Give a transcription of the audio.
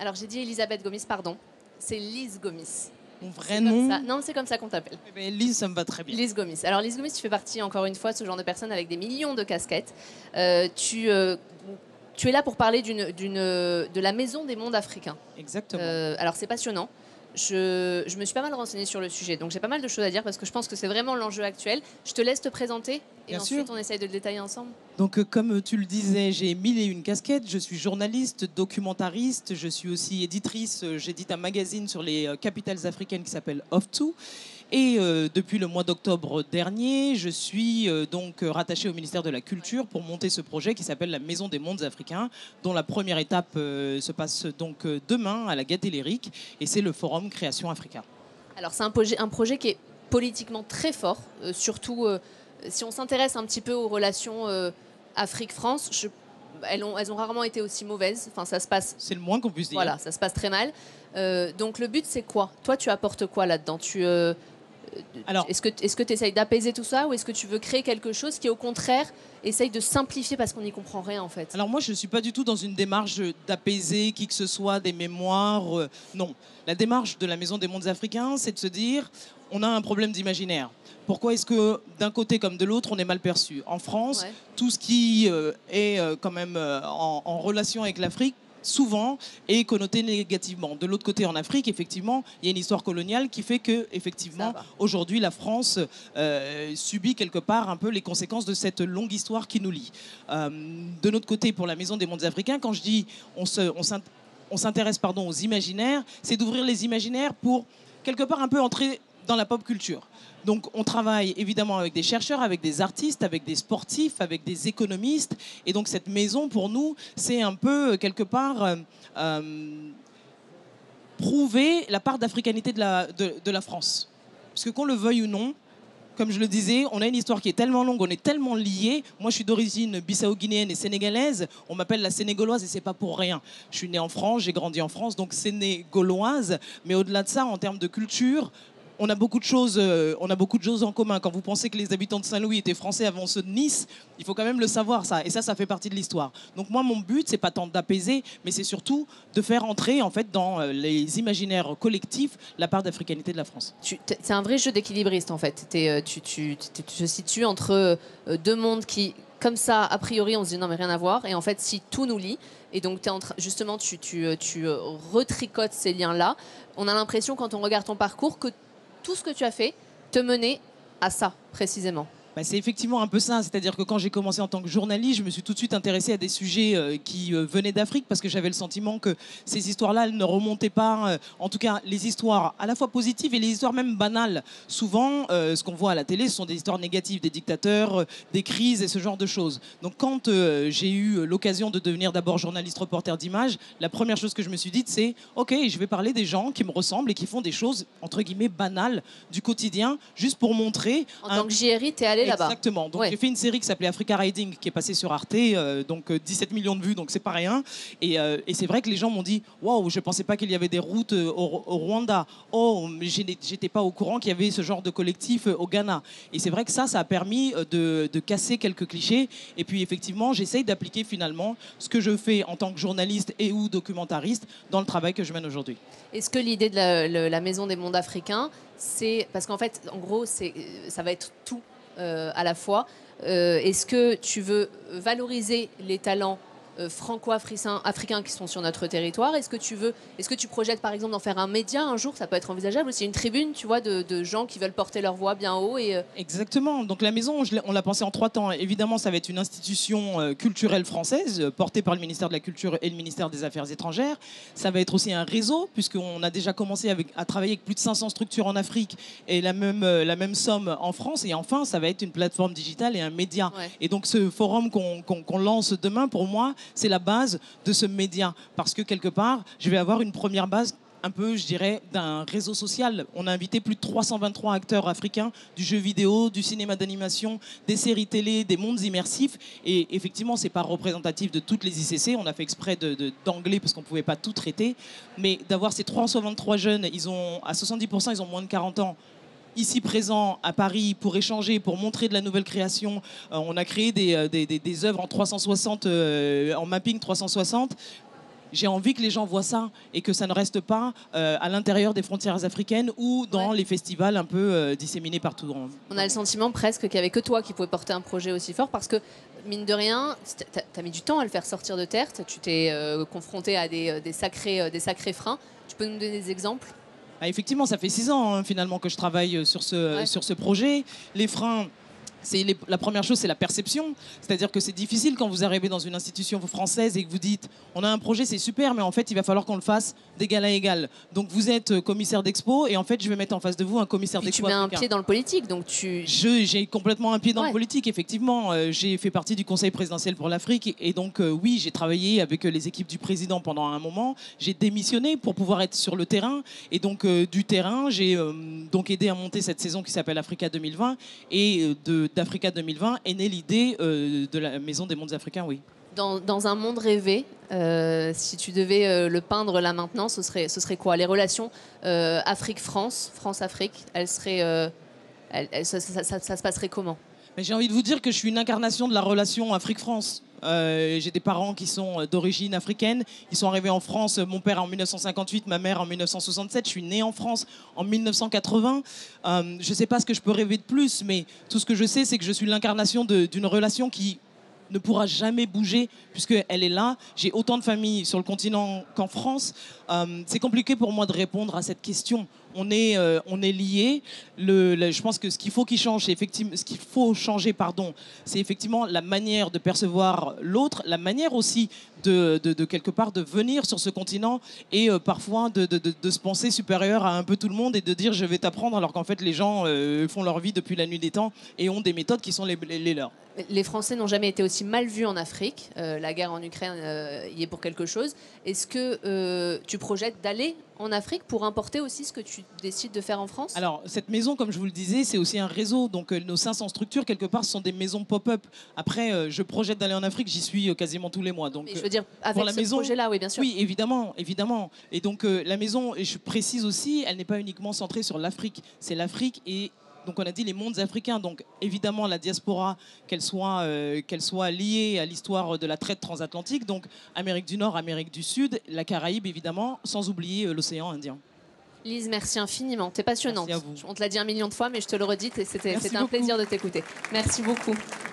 Alors j'ai dit Elisabeth Gomis, pardon. C'est Lise Gomis. Mon vrai nom? Non, c'est comme ça qu'on t'appelle. Eh ben, Lise, ça me va très bien. Lise Gomis. Alors Lise Gomis, tu fais partie, encore une fois, de ce genre de personne avec des millions de casquettes. Tu es là pour parler de la Maison des mondes africains. Exactement. Alors c'est passionnant. Je me suis pas mal renseignée sur le sujet, donc j'ai pas mal de choses à dire parce que je pense que c'est vraiment l'enjeu actuel. Je te laisse te présenter et Bien ensuite sûr. on essaye de le détailler ensemble. Donc, comme tu le disais, j'ai mille et une casquettes. Je suis journaliste, documentariste. Je suis aussi éditrice. J'édite un magazine sur les capitales africaines qui s'appelle Off2. Et depuis le mois d'octobre dernier, je suis donc rattachée au ministère de la Culture pour monter ce projet qui s'appelle la Maison des mondes africains, dont la première étape se passe donc demain à la Gaîté Lyrique. Et c'est le Forum Création Africa. Alors c'est un projet qui est politiquement très fort, surtout si on s'intéresse un petit peu aux relations Afrique-France. Elles ont rarement été aussi mauvaises. Enfin, ça se passe. C'est le moins qu'on puisse dire. Voilà, ça se passe très mal. Donc le but, c'est quoi? Toi, tu apportes quoi là-dedans? Alors, est-ce que tu essayes d'apaiser tout ça ou est-ce que tu veux créer quelque chose qui, au contraire, essaye de simplifier parce qu'on n'y comprend rien, en fait? alors moi, je ne suis pas du tout dans une démarche d'apaiser qui que ce soit, des mémoires. Non. La démarche de la Maison des mondes africains, c'est de se dire, on a un problème d'imaginaire. Pourquoi est-ce que d'un côté comme de l'autre, on est mal perçu? En France, Ouais. tout ce qui est quand même en relation avec l'Afrique, souvent est connoté négativement. De l'autre côté, en Afrique, effectivement, il y a une histoire coloniale qui fait que, effectivement, aujourd'hui, la France subit quelque part un peu les conséquences de cette longue histoire qui nous lie. De notre côté, pour la Maison des mondes africains, quand je dis on s'intéresse aux imaginaires, c'est d'ouvrir les imaginaires pour quelque part un peu entrer dans la pop culture. Donc on travaille évidemment avec des chercheurs, avec des artistes, avec des sportifs, avec des économistes. Et donc cette maison, pour nous, c'est un peu quelque part prouver la part d'africanité de la France. Parce que qu'on le veuille ou non, comme je le disais, on a une histoire qui est tellement longue, on est tellement liés. Moi, je suis d'origine bissau-guinéenne et sénégalaise. On m'appelle la sénégaloise et c'est pas pour rien. Je suis née en France, j'ai grandi en France, donc sénégaloise. Mais au-delà de ça, en termes de culture, on a beaucoup de choses en commun. Quand vous pensez que les habitants de Saint-Louis étaient français avant ceux de Nice, il faut quand même le savoir, ça. Et ça fait partie de l'histoire. Donc moi, mon but, c'est pas tant d'apaiser, mais c'est surtout de faire entrer en fait dans les imaginaires collectifs la part d'africanité de la France. C'est un vrai jeu d'équilibriste, en fait. Tu te situes entre deux mondes qui, comme ça, a priori, on se dit non mais rien à voir. Et en fait, si tout nous lie, et donc justement, tu retricotes ces liens-là, on a l'impression, quand on regarde ton parcours, que tout ce que tu as fait te menait à ça, précisément. Bah, c'est effectivement un peu ça, c'est-à-dire que quand j'ai commencé en tant que journaliste, je me suis tout de suite intéressée à des sujets qui venaient d'Afrique parce que j'avais le sentiment que ces histoires-là, elles ne remontaient pas, en tout cas les histoires à la fois positives et les histoires même banales. Souvent, ce qu'on voit à la télé, ce sont des histoires négatives, des dictateurs, des crises et ce genre de choses. Donc quand j'ai eu l'occasion de devenir d'abord journaliste reporter d'images, la première chose que je me suis dite, c'est « Ok, je vais parler des gens qui me ressemblent et qui font des choses, entre guillemets, banales du quotidien, juste pour montrer... » En tant que JRI, t'es allé là-bas. Exactement. Donc j'ai fait une série qui s'appelait Africa Riding qui est passée sur Arte, donc 17 millions de vues, donc c'est pas rien. Et c'est vrai que les gens m'ont dit waouh, je pensais pas qu'il y avait des routes au Rwanda. Oh, j'étais pas au courant qu'il y avait ce genre de collectif au Ghana. Et c'est vrai que ça a permis de casser quelques clichés. Et puis effectivement, j'essaye d'appliquer finalement ce que je fais en tant que journaliste et ou documentariste dans le travail que je mène aujourd'hui. Est-ce que l'idée de la Maison des mondes africains, c'est parce qu'en fait, en gros, ça va être tout à la fois. Est-ce que tu veux valoriser les talents franco-africains qui sont sur notre territoire? Est-ce que tu projettes par exemple d'en faire un média un jour? Ça peut être envisageable aussi, une tribune, tu vois, de gens qui veulent porter leur voix bien haut Exactement. Donc la maison, on l'a pensée en 3 temps. Évidemment, ça va être une institution culturelle française portée par le ministère de la Culture et le ministère des Affaires étrangères. Ça va être aussi un réseau, puisqu'on a déjà commencé à travailler avec plus de 500 structures en Afrique et la même somme en France. Et enfin, ça va être une plateforme digitale et un média. Ouais. Et donc ce forum qu'on lance demain, pour moi, c'est la base de ce média. Parce que quelque part, je vais avoir une première base un peu, je dirais, d'un réseau social. On a invité plus de 323 acteurs africains du jeu vidéo, du cinéma d'animation, des séries télé, des mondes immersifs. Et effectivement, c'est pas représentatif de toutes les ICC. On a fait exprès d'anglais parce qu'on pouvait pas tout traiter. Mais d'avoir ces 323 jeunes, à 70%, ils ont moins de 40 ans. Ici présents à Paris pour échanger, pour montrer de la nouvelle création. On a créé des œuvres en 360, en mapping 360. j'ai envie que les gens voient ça et que ça ne reste pas à l'intérieur des frontières africaines ou dans les festivals un peu disséminés partout. On a le sentiment presque qu'il n'y avait que toi qui pouvais porter un projet aussi fort parce que, mine de rien, tu as mis du temps à le faire sortir de terre. Tu t'es confronté à des sacrés freins. Tu peux nous donner des exemples? Effectivement, ça fait 6 ans finalement que je travaille sur ce projet. Les freins... La première chose, c'est la perception. C'est-à-dire que c'est difficile quand vous arrivez dans une institution française et que vous dites on a un projet, c'est super, mais en fait, il va falloir qu'on le fasse d'égal à égal. Donc vous êtes commissaire d'expo et en fait, je vais mettre en face de vous un commissaire d'expo. Tu mets un pied dans le politique, donc J'ai complètement un pied dans le politique, effectivement. J'ai fait partie du Conseil présidentiel pour l'Afrique et donc oui, j'ai travaillé avec les équipes du président pendant un moment. J'ai démissionné pour pouvoir être sur le terrain et donc du terrain, j'ai donc aidé à monter cette saison qui s'appelle Africa 2020 et d'Africa 2020 est née l'idée de la Maison des mondes africains, oui. Dans un monde rêvé, si tu devais le peindre là maintenant, ce serait quoi? Les relations Afrique-France, France-Afrique, ça se passerait comment? Mais j'ai envie de vous dire que je suis une incarnation de la relation Afrique-France. J'ai des parents qui sont d'origine africaine. Ils sont arrivés en France, mon père en 1958, ma mère en 1967. Je suis né en France en 1980. Je ne sais pas ce que je peux rêver de plus, mais tout ce que je sais, c'est que je suis l'incarnation d'une relation qui ne pourra jamais bouger puisqu'elle est là. J'ai autant de familles sur le continent qu'en France. C'est compliqué pour moi de répondre à cette question. On est liés. Je pense que ce qu'il faut changer, c'est effectivement la manière de percevoir l'autre, la manière aussi de quelque part de venir sur ce continent et parfois de se penser supérieur à un peu tout le monde et de dire je vais t'apprendre alors qu'en fait les gens font leur vie depuis la nuit des temps et ont des méthodes qui sont les leurs. Les Français n'ont jamais été aussi mal vus en Afrique. La guerre en Ukraine y est pour quelque chose. Est-ce que tu projettes d'aller en Afrique pour importer aussi ce que tu décides de faire en France? Alors, cette maison, comme je vous le disais, c'est aussi un réseau. Donc, nos 500 structures, quelque part, ce sont des maisons pop-up. Après, je projette d'aller en Afrique. J'y suis quasiment tous les mois. Donc, mais je veux dire, avec ce projet-là, oui, bien sûr. Oui, évidemment, évidemment. Et donc, la maison, et je précise aussi, elle n'est pas uniquement centrée sur l'Afrique. C'est l'Afrique et... Donc on a dit les mondes africains, donc évidemment la diaspora, qu'elle soit liée à l'histoire de la traite transatlantique, donc Amérique du Nord, Amérique du Sud, la Caraïbe évidemment, sans oublier l'océan Indien. Lise, merci infiniment, t'es passionnante. Merci à vous. On te l'a dit 1 million de fois, mais je te le redis, c'était un plaisir de t'écouter. Merci beaucoup.